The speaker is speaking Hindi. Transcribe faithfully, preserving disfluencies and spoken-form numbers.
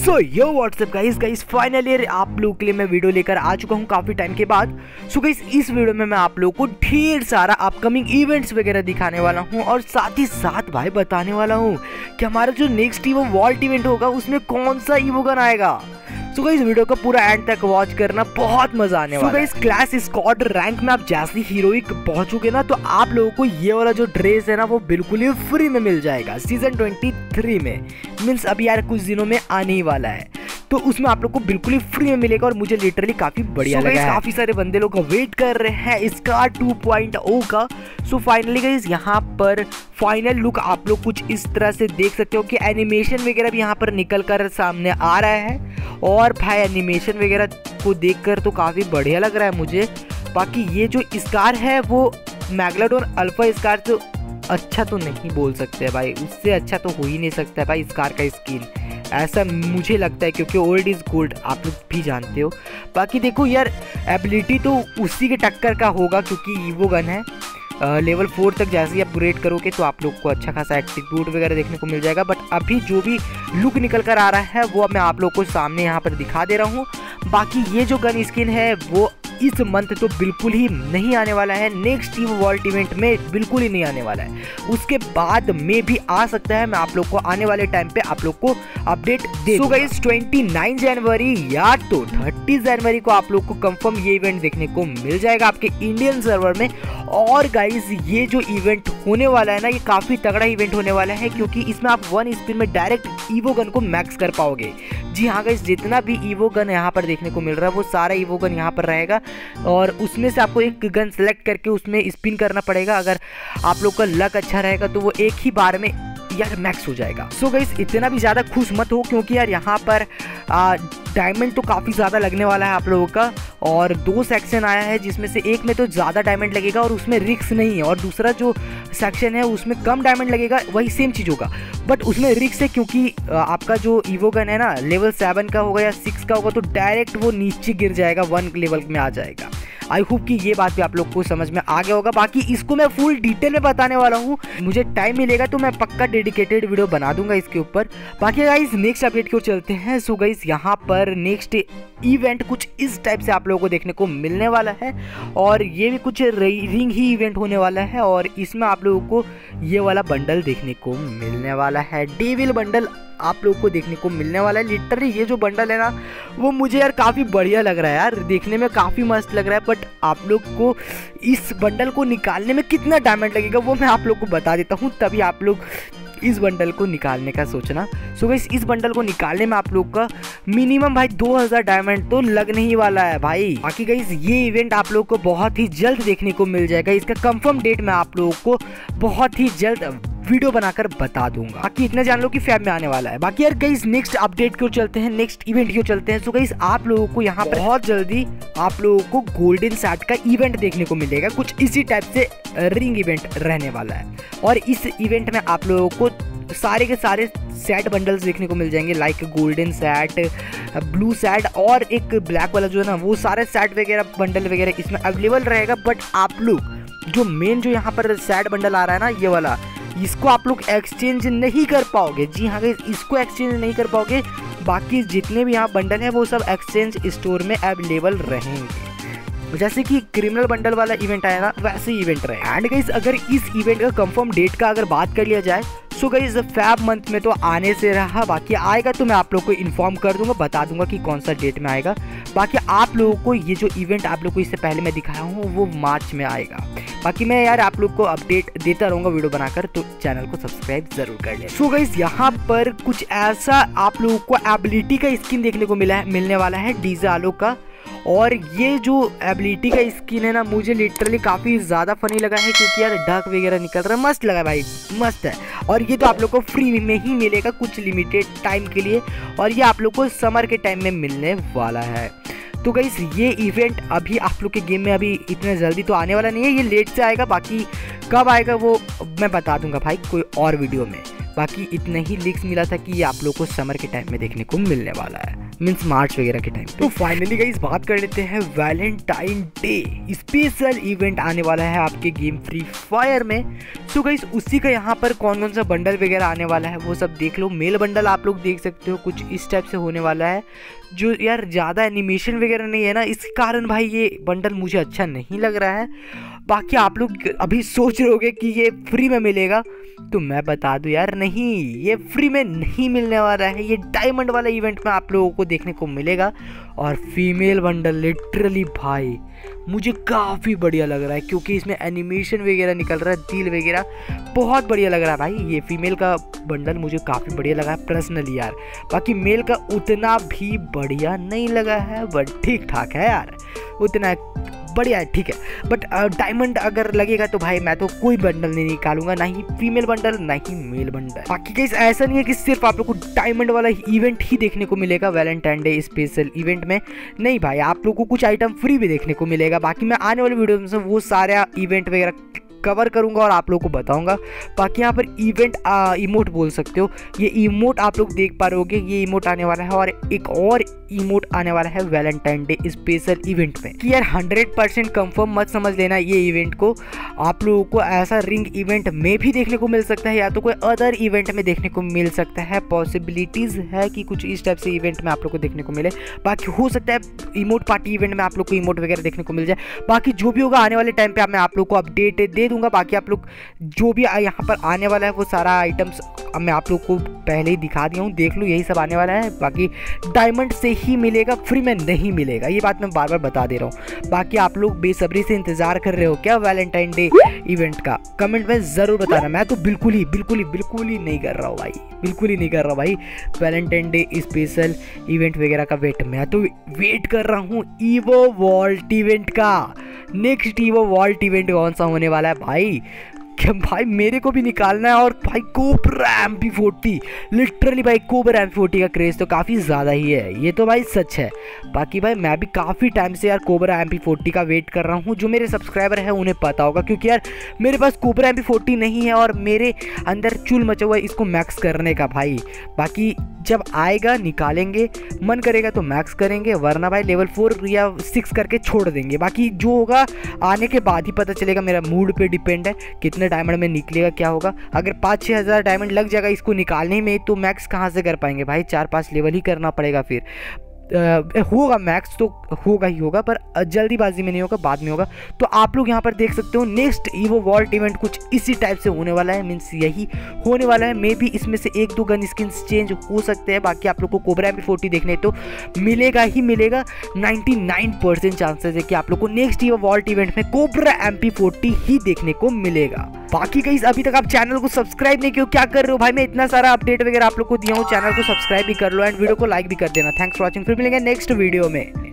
सो yo what's up guys guys finally आप लोगों के लिए मैं वीडियो लेकर आ चुका हूँ काफ़ी टाइम के बाद। सो गाइस इस वीडियो में मैं आप लोगों को ढेर सारा अपकमिंग इवेंट्स वगैरह दिखाने वाला हूँ और साथ ही साथ भाई बताने वाला हूँ कि हमारा जो नेक्स्ट ईवो वॉल्ट इवेंट होगा उसमें कौन सा ईवो गन आएगा। सो गाइस वीडियो का पूरा एंड तक वॉच करना, बहुत मजा आने वाला है। So guys clash squad rank में आप जैसे हीरोइक पहुंचोगे ना तो आप लोगों को ये वाला जो ड्रेस है ना वो बिल्कुल ही फ्री में मिल जाएगा सीजन तेईस में। मींस अभी यार कुछ दिनों में आने ही वाला है, तो उसमें आप लोग को बिल्कुल ही फ्री में मिलेगा और मुझे लिटरली काफी बढ़िया लगा है। काफी सारे बंदे लोग वेट कर रहे हैं इसका टू पॉइंट ओ का। सो फाइनली गाइस यहाँ पर फाइनल लुक आप लोग कुछ इस तरह से देख सकते हो कि एनिमेशन वगैरह भी यहाँ पर निकल कर सामने आ रहा है और भाई एनिमेशन वगैरह को देखकर तो काफी बढ़िया लग रहा है मुझे। बाकी ये जो स्कार है वो मैग्नाडोन अल्फा स्कार तो अच्छा तो नहीं बोल सकते भाई, उससे अच्छा तो हो ही नहीं सकता है भाई स्कार का स्किन, ऐसा मुझे लगता है क्योंकि ओल्ड इज गोल्ड आप लोग भी जानते हो। बाकी देखो यार एबिलिटी तो उसी के टक्कर का होगा क्योंकि ईवो गन है। लेवल फोर तक जैसे ही अपग्रेड करोगे तो आप लोग को अच्छा खासा एट्रीब्यूट वगैरह देखने को मिल जाएगा। बट अभी जो भी लुक निकल कर आ रहा है वो मैं आप लोग को सामने यहाँ पर दिखा दे रहा हूँ। बाकी ये जो गन स्किन है वो इस मंथ तो बिल्कुल ही नहीं आने वाला है, नेक्स्ट ईवो वॉल्ट इवेंट में बिल्कुल ही नहीं आने वाला है, उसके बाद में भी आ सकता है। मैं आप लोग को आने वाले टाइम पे आप लोग को अपडेट दे दूंगा। गाइस उनतीस जनवरी या तो तीस जनवरी को आप लोग को कंफर्म ये इवेंट देखने को मिल जाएगा आपके इंडियन सर्वर में। और गाइस ये जो इवेंट होने वाला है ना ये काफी तगड़ा इवेंट होने वाला है क्योंकि इसमें आप वन स्पिन में डायरेक्ट ईवो गन को मैक्स कर पाओगे। जी हाँ गाइस जितना भी ईवो गन यहाँ पर देखने को मिल रहा है वो सारा ईवो गन यहाँ पर रहेगा और उसमें से आपको एक गन सेलेक्ट करके उसमें स्पिन करना पड़ेगा। अगर आप लोग का लक अच्छा रहेगा तो वो एक ही बार में यार मैक्स हो जाएगा। सो so गाइस इतना भी ज़्यादा खुश मत हो क्योंकि यार यहाँ पर डायमंड तो काफ़ी ज़्यादा लगने वाला है आप लोगों का। और दो सेक्शन आया है जिसमें से एक में तो ज़्यादा डायमंड लगेगा और उसमें रिक्स नहीं है, और दूसरा जो सेक्शन है उसमें कम डायमंड लगेगा, वही सेम चीज़ होगा बट उसमें रिक्स है क्योंकि आपका जो ईवो गन है ना लेवल सेवन का होगा या सिक्स का होगा तो डायरेक्ट वो नीचे गिर जाएगा, वन लेवल में आ जाएगा। आई होप कि ये बात भी आप लोग को समझ में आ गया होगा। बाकी इसको मैं फुल डिटेल में बताने वाला हूँ, मुझे टाइम मिलेगा तो मैं पक्का डेडिकेटेड वीडियो बना दूंगा इसके ऊपर। बाकी गाइस नेक्स्ट अपडेट की ओर चलते हैं। सो गाइस यहाँ पर नेक्स्ट इवेंट कुछ इस टाइप से आप लोगों को देखने को मिलने वाला है और ये भी कुछ रिंग ही इवेंट होने वाला है और इसमें आप लोगों को ये वाला बंडल देखने को मिलने वाला है, डेविल बंडल आप लोगों को देखने को मिलने वाला है। लिटरली ये जो बंडल है ना वो मुझे यार काफ़ी बढ़िया लग रहा है यार, देखने में काफ़ी मस्त लग रहा है। बट आप लोग को इस बंडल को निकालने में कितना डायमंड लगेगा वो मैं आप लोग को बता देता हूँ, तभी आप लोग इस बंडल को निकालने का सोचना। सो गाइस इस बंडल को निकालने में आप लोग का मिनिमम भाई दो हज़ार डायमंड तो लगने ही वाला है भाई। बाकी गाइस ये इवेंट आप लोग को बहुत ही जल्द देखने को मिल जाएगा, इसका कंफर्म डेट मैं आप लोगों को बहुत ही जल्द वीडियो बनाकर बता दूंगा। बाकी इतना जान लो कि फैब में आने वाला है। बाकी यार गाइस नेक्स्ट अपडेट की ओर चलते हैं, नेक्स्ट इवेंट की ओर चलते हैं। सो गाइस आप लोगों को यहाँ पर बहुत जल्दी आप लोगों को गोल्डन सैट का इवेंट देखने को मिलेगा, कुछ इसी टाइप से रिंग इवेंट रहने वाला है और इस इवेंट में आप लोगों को सारे के सारे सेट बंडल्स देखने को मिल जाएंगे, like golden set, blue set और एक ब्लैक वाला जो है ना वो सारे सेट वगैरह बंडल वगैरह इसमें अवेलेबल रहेगा। बट आप लोग जो मेन जो यहाँ पर सेट बंडल आ रहा है ना ये वाला, इसको आप लोग एक्सचेंज नहीं कर पाओगे। जी हाँ गाइस इसको एक्सचेंज नहीं कर पाओगे, बाकी जितने भी यहाँ बंडल है वो सब एक्सचेंज स्टोर में अवेलेबल रहेंगे। जैसे कि क्रिमिनल बंडल वाला इवेंट आया ना वैसे ही इवेंट रहे। एंड गाइस अगर इस इवेंट का कंफर्म डेट का अगर बात कर लिया जाए सो गाइस फैब मंथ में तो आने से रहा, बाकी आएगा तो मैं आप लोग को इन्फॉर्म कर दूंगा, बता दूंगा कि कौन सा डेट में आएगा। बाकी आप लोगों को ये जो इवेंट आप लोग को इससे पहले मैं दिखाया हूँ वो मार्च में आएगा। बाकी मैं यार आप लोग को अपडेट देता रहूँगा वीडियो बनाकर, तो चैनल को सब्सक्राइब जरूर कर लें। सो गाइस यहाँ पर कुछ ऐसा आप लोगों को एबिलिटी का स्किन देखने को मिला है मिलने वाला है डीजे आलो का, और ये जो एबिलिटी का स्किन है ना मुझे लिटरली काफ़ी ज़्यादा फनी लगा है क्योंकि यार डक वगैरह निकल रहा है, मस्त लगा भाई, मस्त है। और ये तो आप लोग को फ्री में ही मिलेगा कुछ लिमिटेड टाइम के लिए और ये आप लोग को समर के टाइम में मिलने वाला है। तो गाइस ये इवेंट अभी आप लोग के गेम में अभी इतने जल्दी तो आने वाला नहीं है, ये लेट से आएगा, बाकी कब आएगा वो मैं बता दूंगा भाई कोई और वीडियो में। बाकी इतना ही लीक्स मिला था कि ये आप लोग को समर के टाइम में देखने को मिलने वाला है। मीन्स मार्च वगैरह के टाइम। तो फाइनली गाइस बात कर लेते हैं वैलेंटाइन डे स्पेशल इवेंट आने वाला है आपके गेम फ्री फायर में। सो गाइस उसी का यहाँ पर कौन कौन सा बंडल वगैरह आने वाला है वो सब देख लो। मेल बंडल आप लोग देख सकते हो कुछ इस टाइप से होने वाला है, जो यार ज़्यादा एनिमेशन वगैरह नहीं है ना, इस कारण भाई ये बंडल मुझे अच्छा नहीं लग रहा है। बाकी आप लोग अभी सोच रहे होगे कि ये फ्री में मिलेगा, तो मैं बता दूं यार नहीं, ये फ्री में नहीं मिलने वाला है। ये डायमंड वाला इवेंट में आप लोगों को देखने को मिलेगा। और फीमेल बंडल लिटरली भाई मुझे काफ़ी बढ़िया लग रहा है, क्योंकि इसमें एनिमेशन वगैरह निकल रहा है, दिल वगैरह बहुत बढ़िया लग रहा है भाई। ये फीमेल का बंडल मुझे काफ़ी बढ़िया लगा है पर्सनली यार। बाकी मेल का उतना भी बढ़िया नहीं लगा है, बट ठीक ठाक है यार, उतना बढ़िया है, ठीक है। बट डायमंड uh, अगर लगेगा तो भाई मैं तो कोई बंडल नहीं निकालूंगा, ना ही फीमेल बंडल ना ही मेल बंडल। बाकी गाइस ऐसा नहीं है कि सिर्फ आप लोग को डायमंड वाला इवेंट ही देखने को मिलेगा वैलेंटाइन डे स्पेशल इवेंट में, नहीं भाई आप लोग को कुछ आइटम फ्री भी देखने को मिलेगा। बाकी मैं आने वाले वीडियो में वो सारा इवेंट वगैरह कवर करूंगा और आप लोगों को बताऊंगा। बाकी यहाँ पर इवेंट इमोट बोल सकते हो, ये इमोट आप लोग देख पा रहे होगे, ये इमोट आने वाला है। और एक और इमोट आने वाला है वैलेंटाइन डे स्पेशल इवेंट में कि यार हंड्रेड परसेंट कंफर्म मत समझ लेना ये इवेंट को। आप लोगों को ऐसा रिंग इवेंट में भी देखने को मिल सकता है, या तो कोई अदर इवेंट में देखने को मिल सकता है। पॉसिबिलिटीज है कि कुछ इस टाइप से इवेंट में आप लोग को देखने को मिले। बाकी हो सकता है इमोट पार्टी इवेंट में आप लोग को इमोट वगैरह देखने को मिल जाए। बाकी जो भी होगा आने वाले टाइम पे मैं आप लोग को अपडेट दे दूंगा। बाकी आप लोग जो भी यहाँ पर आने वाला है वो सारा आइटम्स मैं आप लोग को पहले ही दिखा दिया हूँ, देख लो यही सब आने वाला है। बाकी डायमंड से ही मिलेगा, फ्री में नहीं मिलेगा, ये बात मैं बार बार बता दे रहा हूँ। बाकी आप लोग बेसब्री से इंतजार कर रहे हो क्या वैलेंटाइन डे इवेंट का, कमेंट में ज़रूर बताना। मैं तो बिल्कुल ही बिल्कुल ही बिल्कुल ही नहीं कर रहा हूँ भाई, बिल्कुल ही नहीं कर रहा भाई वैलेंटाइन डे स्पेशल इवेंट वगैरह का वेट। मैं तो वेट कर रहा हूँ ईवो वॉल्ट इवेंट का। नेक्स्ट ईवो वॉल्ट इवेंट कौन सा होने वाला है भाई, क्या भाई मेरे को भी निकालना है। और भाई Cobra M P forty, literally भाई कोबरा एम पी फोर्टी का क्रेज़ तो काफ़ी ज़्यादा ही है, ये तो भाई सच है। बाकी भाई मैं भी काफ़ी टाइम से यार कोबरा एम पी फोर्टी का वेट कर रहा हूँ। जो मेरे सब्सक्राइबर है उन्हें पता होगा, क्योंकि यार मेरे पास कोबरा एम पी फोर्टी नहीं है और मेरे अंदर चुल मचा हुआ है इसको मैक्स करने का भाई। बाकी जब आएगा निकालेंगे, मन करेगा तो मैक्स करेंगे, वरना भाई लेवल फोर या सिक्स करके छोड़ देंगे। बाकी जो होगा आने के बाद ही पता चलेगा, मेरा मूड पे डिपेंड है कितने डायमंड में निकलेगा क्या होगा। अगर पाँच छः हज़ार डायमंड लग जाएगा इसको निकालने में, तो मैक्स कहाँ से कर पाएंगे भाई, चार पाँच लेवल ही करना पड़ेगा। फिर Uh, होगा मैक्स तो होगा ही होगा, पर जल्दीबाजी में नहीं होगा, बाद में होगा। तो आप लोग यहाँ पर देख सकते हो नेक्स्ट ईवो वॉल्ट इवेंट कुछ इसी टाइप से होने वाला है, मीन्स यही होने वाला है। मे भी इसमें से एक दो गन स्किन्स चेंज हो सकते हैं। बाकी आप लोग को कोबरा एम पी फोर्टी देखने तो मिलेगा ही मिलेगा, निन्यानवे परसेंट चांसेस है कि आप लोग को नेक्स्ट ईवो वॉल्ट इवेंट में कोबरा एम पी फोर्टी ही देखने को मिलेगा। बाकी गाइस अभी तक आप चैनल को सब्सक्राइब नहीं किया, क्या कर रहे हो भाई, मैं इतना सारा अपडेट वगैरह आप लोग को दिया हूँ, चैनल को सब्सक्राइब भी कर लो एंड वीडियो को लाइक भी कर देना। थैंक्स फॉर वॉचिंग, फिर मिलेंगे नेक्स्ट वीडियो में।